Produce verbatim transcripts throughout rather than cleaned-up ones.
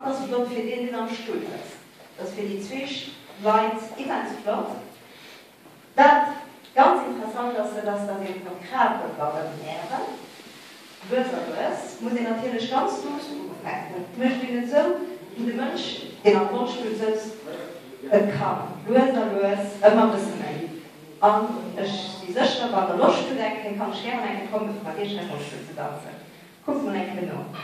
Also dann für den, den am Stuhl ist. Das für die zwei Leute immens flott. Das ganz interessant, dass er das dann eben vom Krater wäre. Böser ist, muss ich natürlich ganz los umfechten. Ich möchte Ihnen so, wie der Mensch, der am Grundstuhl sitzt, kann. Loser, los, immer ein bisschen mehr. Und ich bin sicher, bei der Lust zu denken, kann ich gerne eine kommen, bevor ich eine Lust zu tanzen. Guck mal ein bisschen an.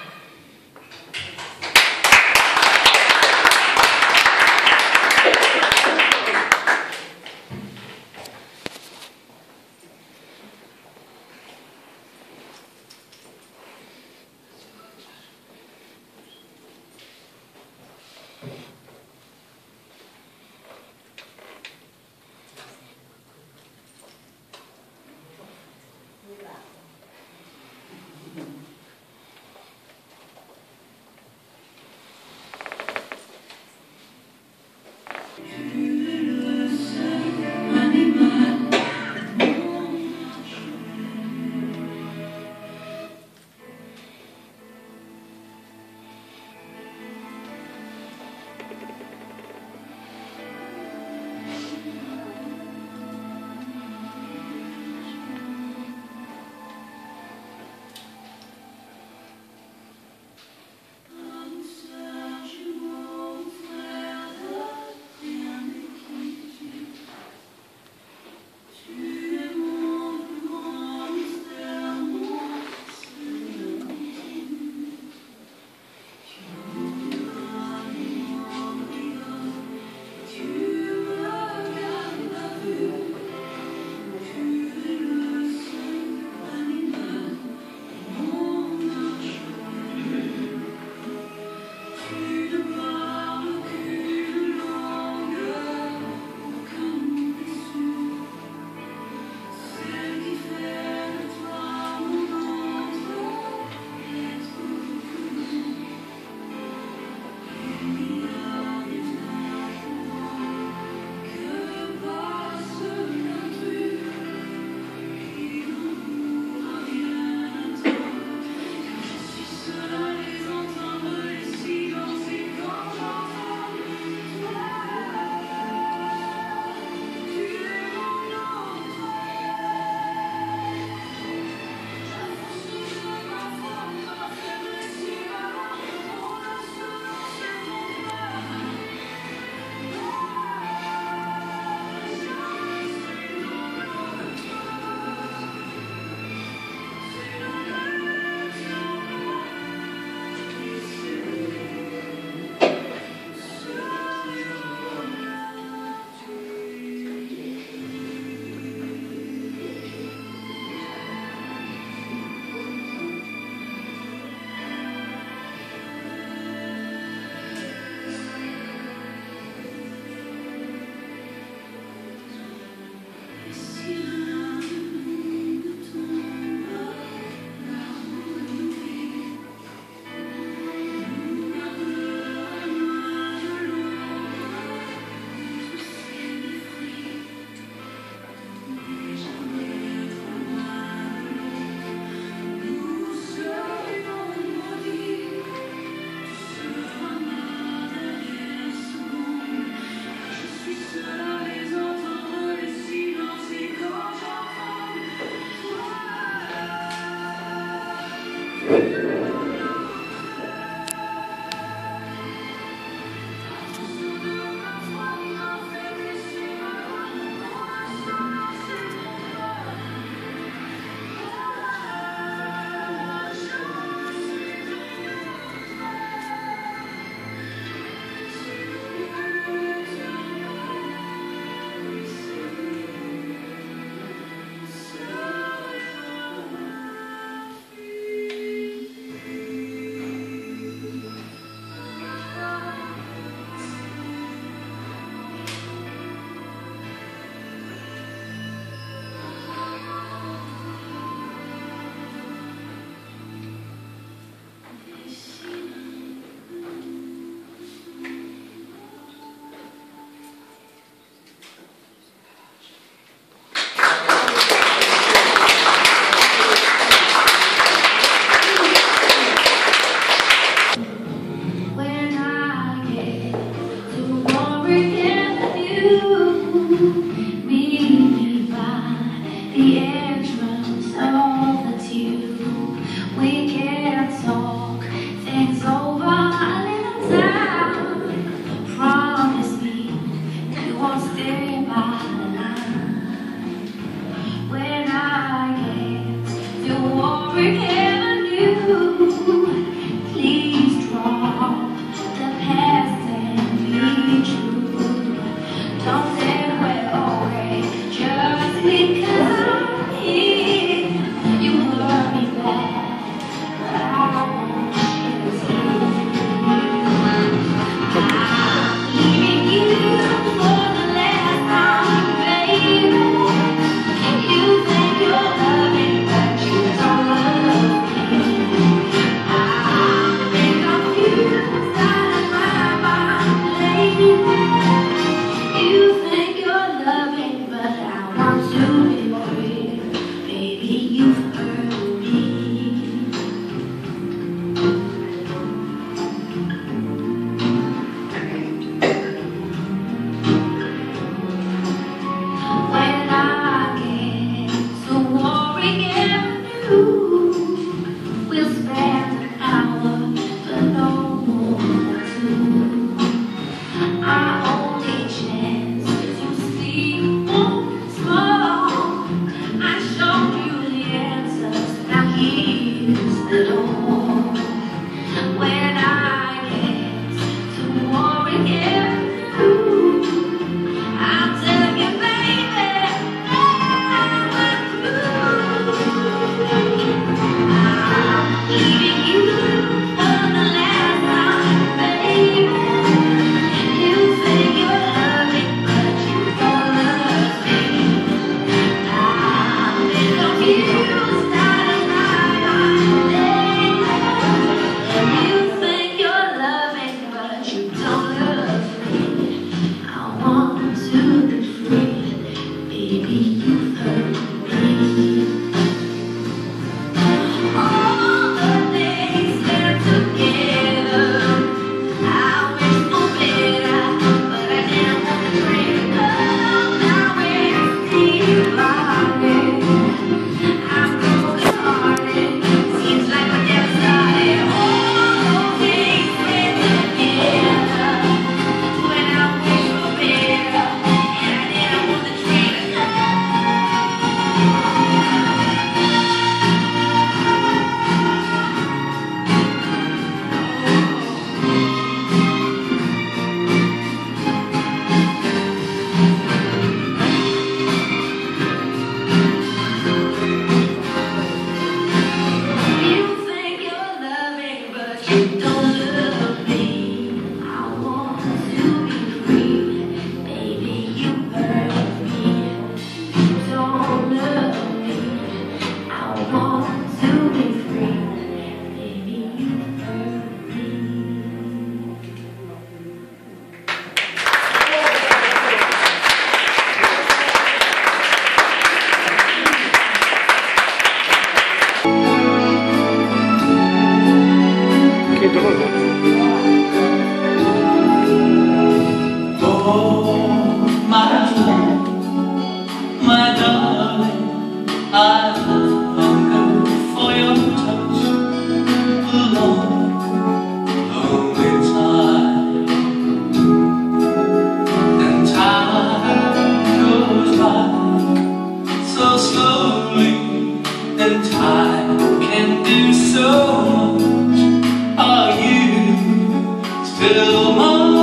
Till mine,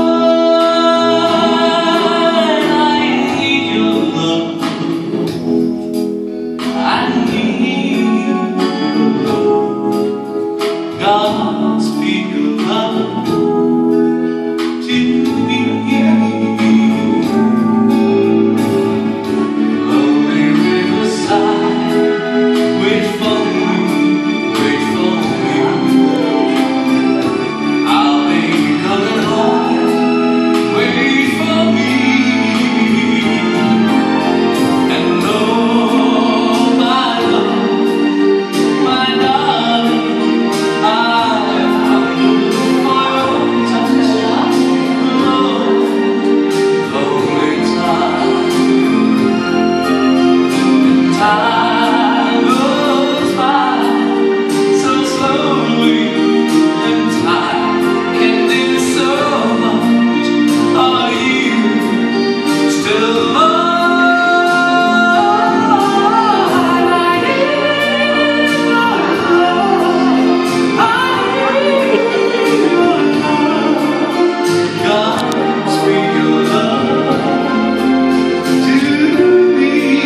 I need your love. I need your love. God, speak your love to me. Lonely riverside, wait for me, wait for me. I'll be coming home, wait for me. And oh, my love, my darling, I've hungered for your touch. Oh, lonely time, and time goes by so slowly, and time can do so much. Are you still mine? I need your love. I need your love. God, speak your love to me.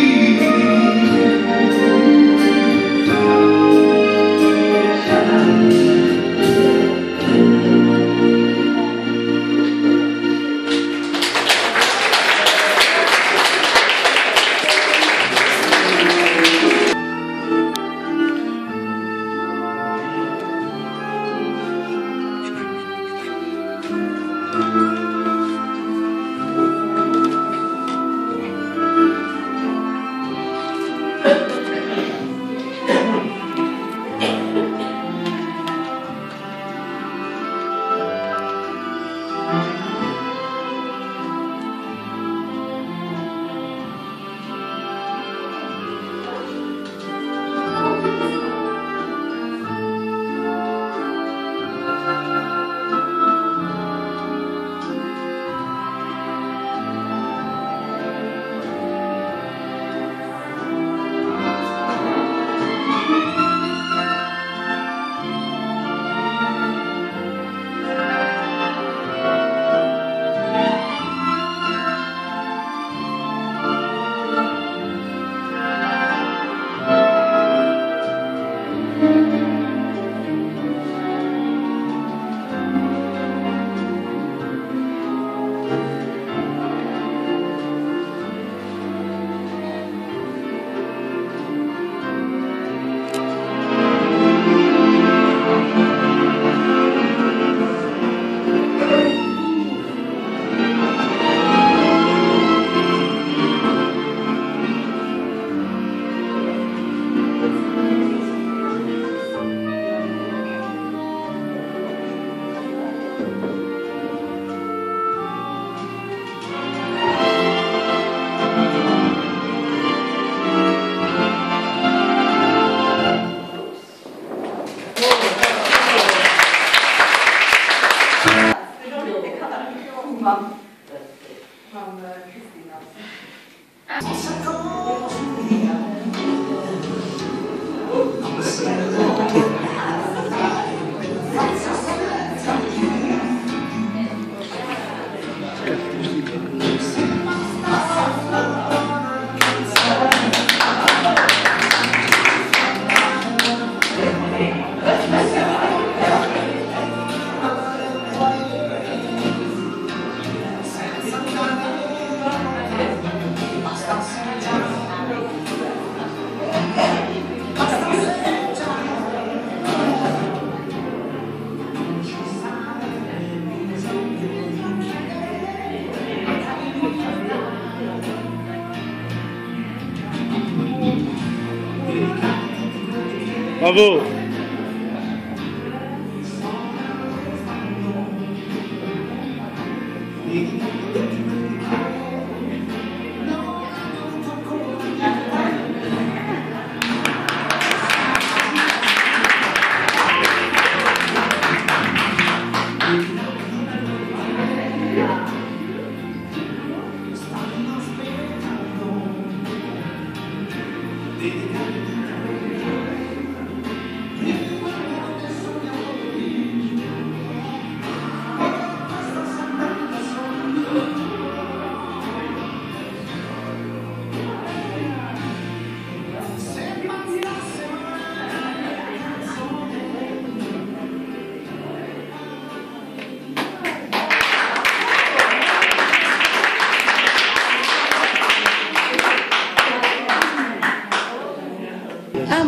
Van, van uh, Christina. Bravo.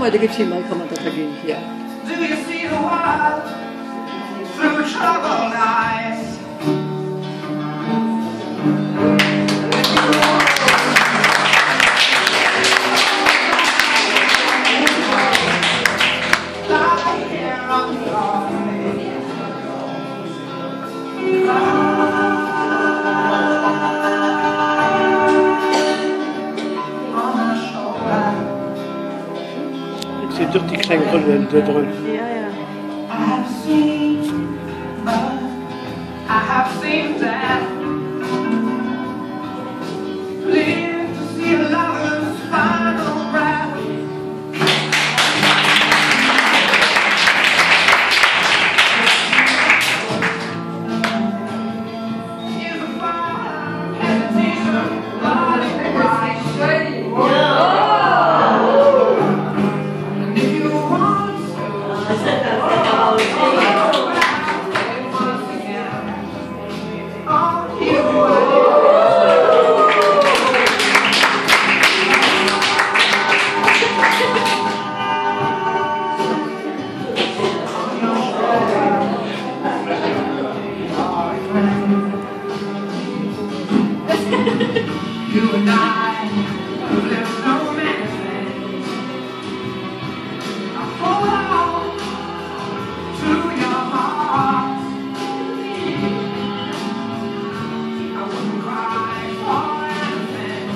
mal, da gibt's mal, kann man da gehen hier. Do you see the world through troubled eyes? Lie here on the floor. C'est dur de créer un de drôle. Ja, ja. I have seen, but I have seen that. Live to see a lover's final breath. Is a fire, hesitation, lighting the bright shade. And if you want you and I live no man's land. Now hold on to your heart. I wouldn't cry for anything.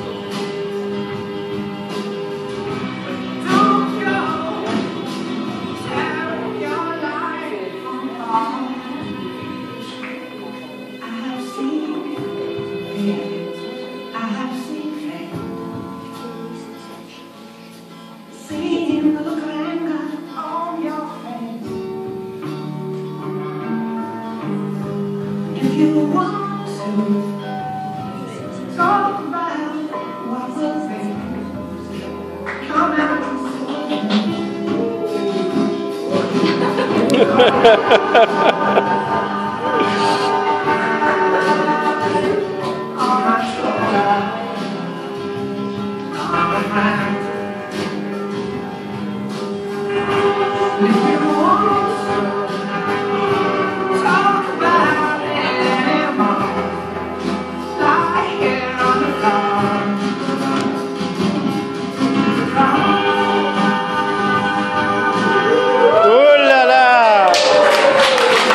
Don't go tearing your life apart. I have seen it. I have seen it. Seen the look of anger on your face. If you want to talk about what will be, come and on my shoulder, on my mind. If you want to talk about it anymore, lie here on the floor. Oh là là!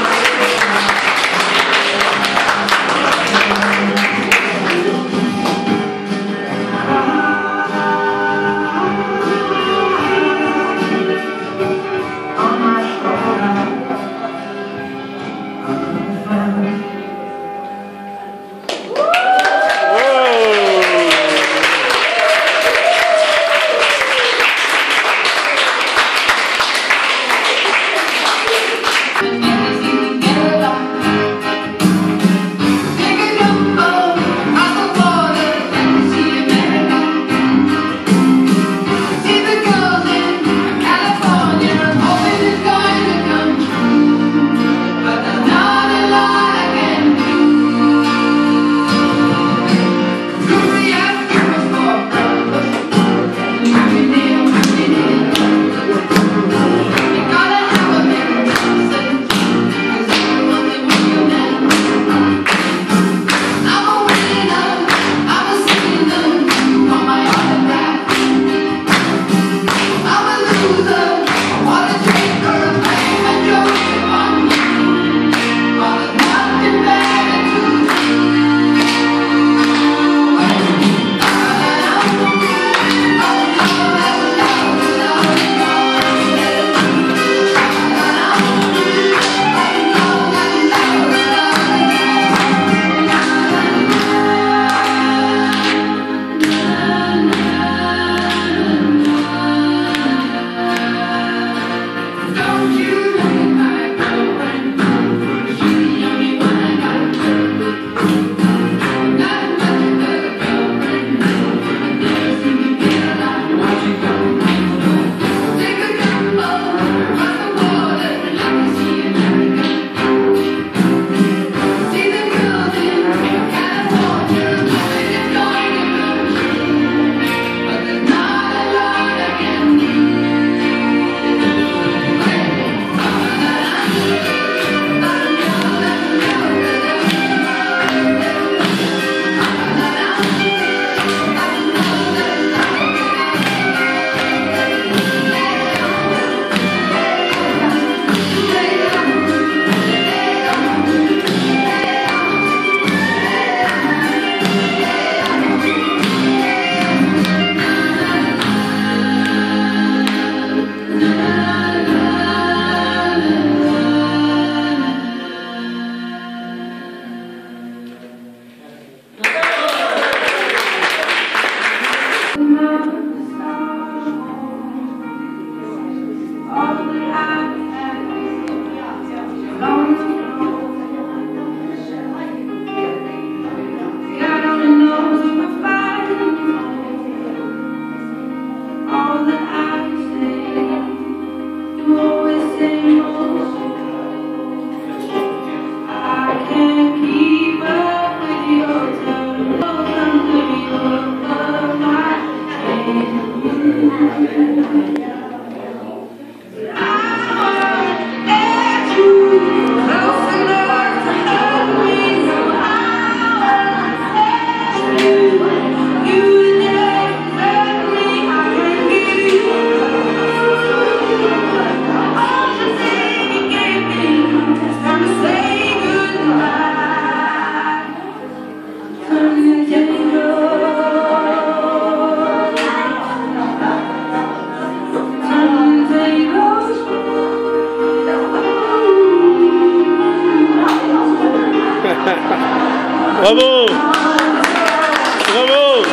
Bravo! Bravo!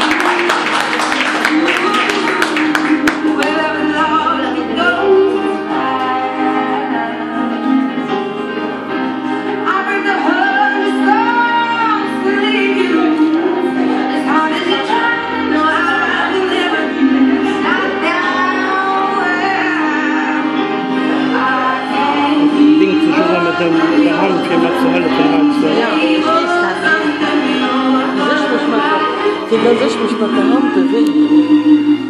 Der Hand für mal zu Hölle verheizt. Ja, ich weiß das. Dann soll ich mich mit der Hand bewegen.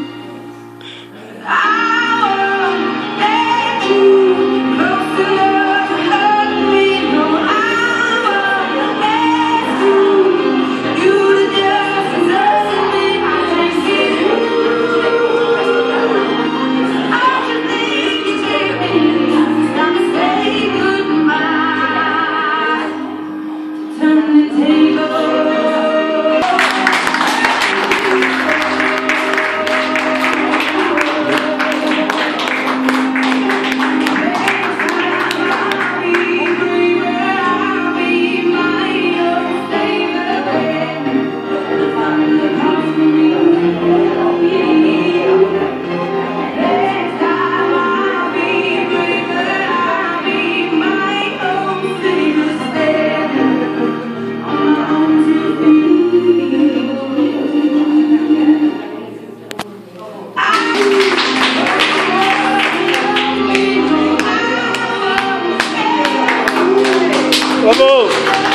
Bravo!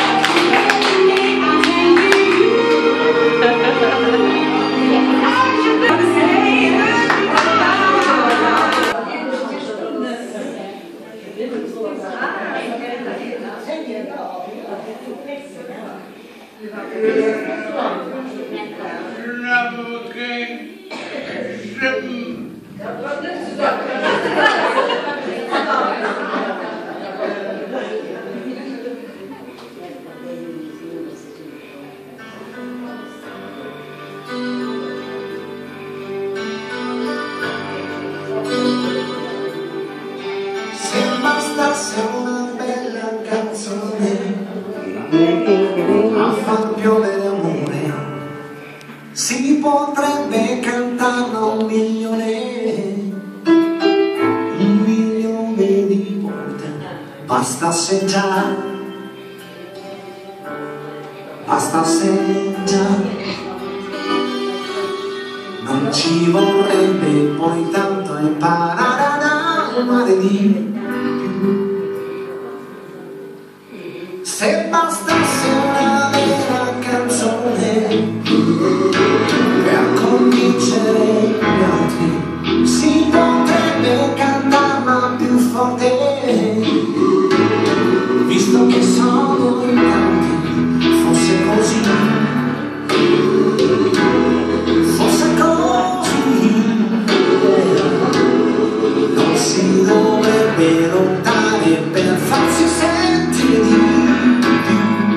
Una bella canzone a far piovere amore, si potrebbe cantarla un milione, un milione di volte, bastasse già, bastasse già, non ci vorrebbe poi tanto imparare ad amare di se bastasse una vera canzone per convincere gli altri, si potrebbe cantarla più forte, visto che sono in tanti, fosse così, fosse così, non si dovrebbe lottare per farsi sentire di più.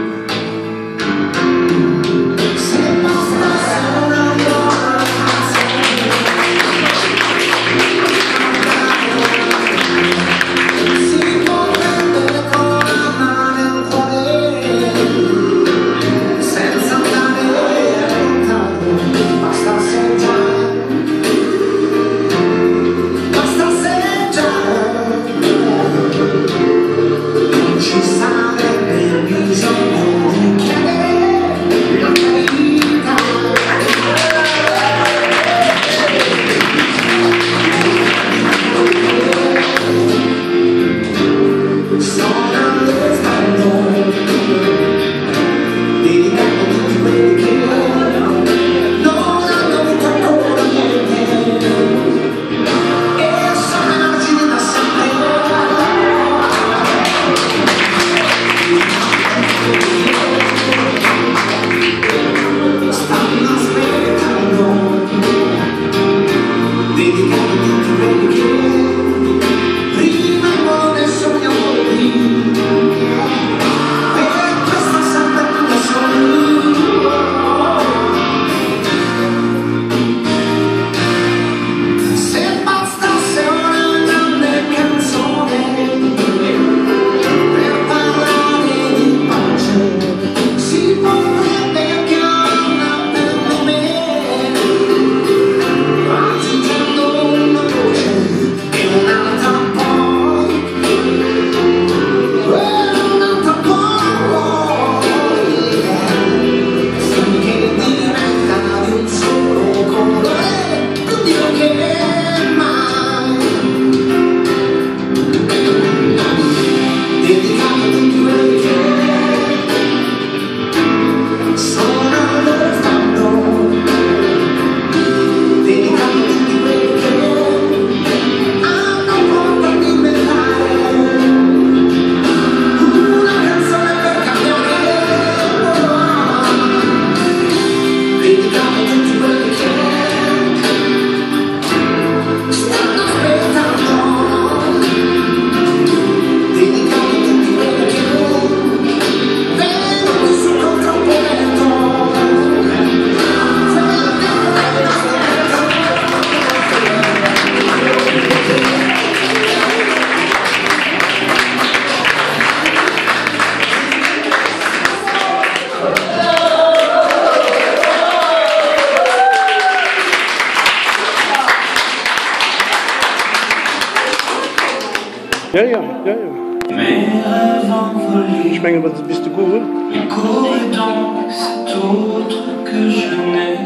Ja, ja, ja, ja. Mes rêves envolés. Ich meine, was bist du gut? Mais qu'aurait donc cet autre que je n'ai?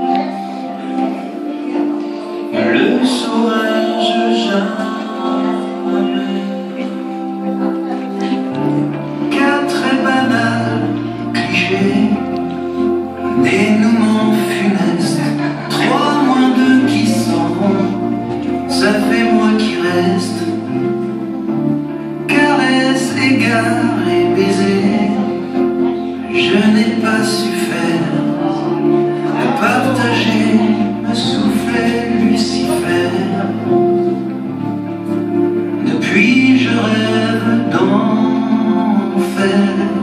Le saurais-je jamais? Qu'un très banal cliché, dénouement funeste, trois moins deux qui s'en vont, ça fait moi qui reste. Caresse, égard et baiser, je n'ai pas su faire. À partager, me souffler Lucifer. Depuis je rêve d'enfer.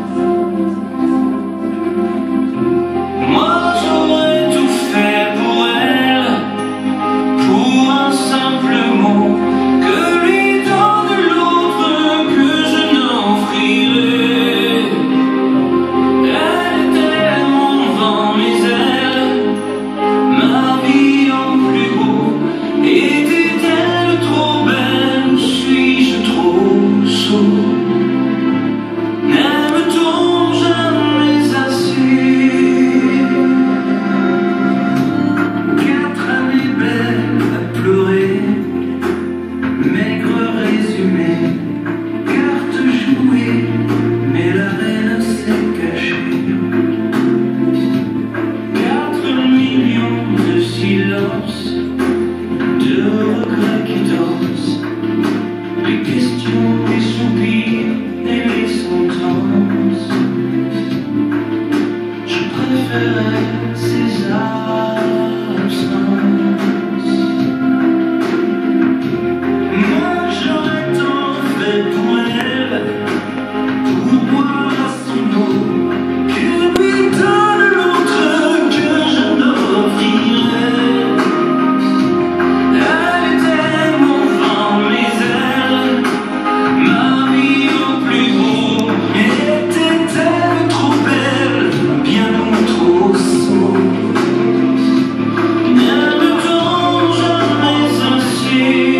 Moi j'aurais tout fait pour elle, pour un simple mot que lui donne l'autre que je n'offrirai. Elle était mon vent, mes ailes, ma vie en plus beau. Était-elle trop belle, suis-je trop sot? N'aime-t-on jamais assez? Quatre années belles à pleurer, maigre résumé, carte jouée, mais la reine s'est cachée. Quatre millions de silences, de regrets qui dansent, les questions, les soupirs et les sentences. Je préférais ces absences. Moi j'aurais tant fait pour elle, pour boire à son eau, que lui donne l'autre que je n'offrirai. Elle était mon vent, mes ailes, ma vie au plus beau. Était-elle trop belle, bien ou trop sot? N'aime-t-on jamais ainsi?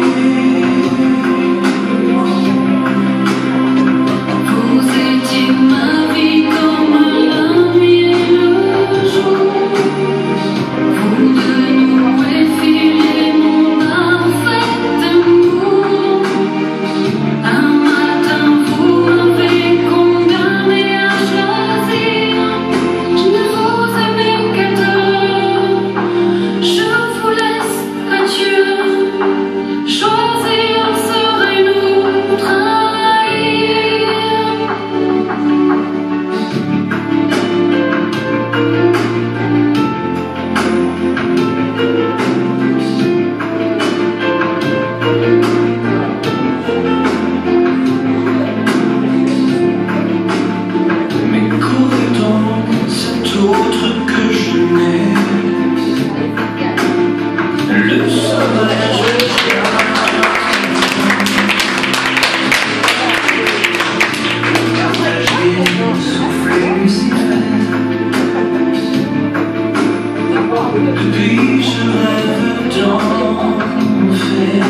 Vous étiez ma vie comme la mienne le jour. Vous de nous effilez mon parfait amour. Un matin vous m'avez condamné à choisir. Je ne vous aimais qu'à deux. Je vous laisse adieu. Choisir serait nous trahir. Mais qu'aurait donc cet autre que je n'ai? Le saurais-je partager, souffler Lucifer. Depuis je rêve d'enfer.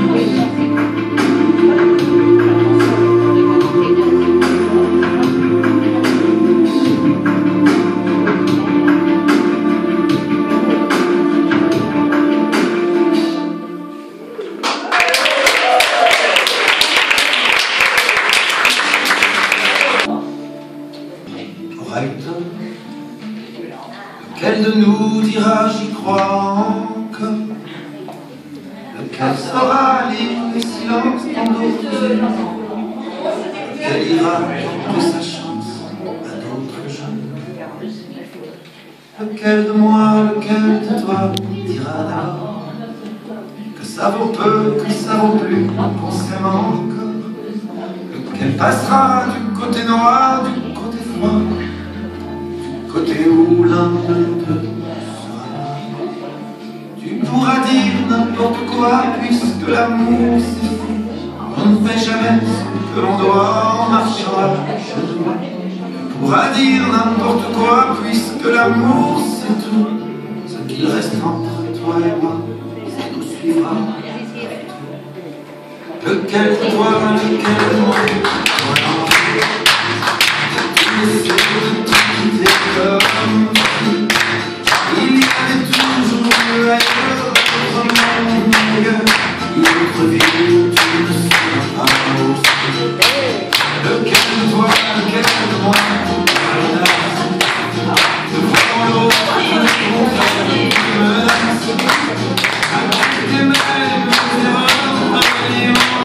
Right. Lequel de nous dira j'y crois encore? Lequel saura lire le silence dans d'autres yeux? Lequel ira de sa chance à d'autres gens? Lequel de moi, lequel de toi dira d'abord que ça vaut peu, que ça vaut plus, qu'on s'aime encore? Lequel passera du côté noir, du côté froid, du côté où l'un de nous deux sera? Tu pourras dire n'importe quoi, puisque l'amour c'est fou. On ne fait jamais ce que l'on doit en marchant à genoux. Tu pourras dire n'importe quoi, puisque l'amour c'est tout. Ce qu'il reste entre toi et moi, c'est nous suivra. Lequel de toi, lequel de moi? Voilà. Tu essaies de te quitter comme il y avait toujours ailleurs dans le monde. Une autre vie où tu ne seras pas aussi. Lequel de toi, lequel de moi?